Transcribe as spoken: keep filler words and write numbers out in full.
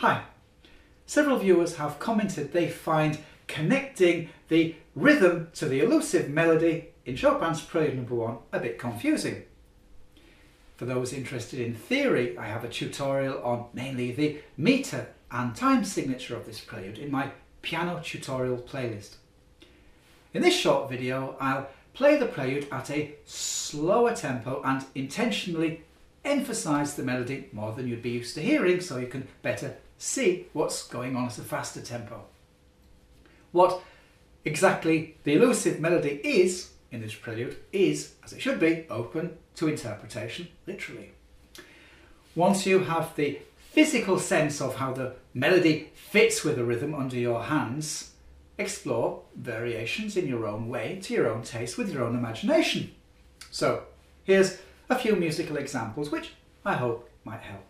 Hi. Several viewers have commented they find connecting the rhythm to the elusive melody in Chopin's Prelude number one a bit confusing. For those interested in theory, I have a tutorial on mainly the meter and time signature of this prelude in my piano tutorial playlist. In this short video, I'll play the prelude at a slower tempo and intentionally emphasize the melody more than you'd be used to hearing, so you can better see what's going on at a faster tempo. What exactly the elusive melody is in this prelude is, as it should be, open to interpretation, literally. Once you have the physical sense of how the melody fits with the rhythm under your hands, explore variations in your own way, to your own taste, with your own imagination. So here's a few musical examples which I hope might help.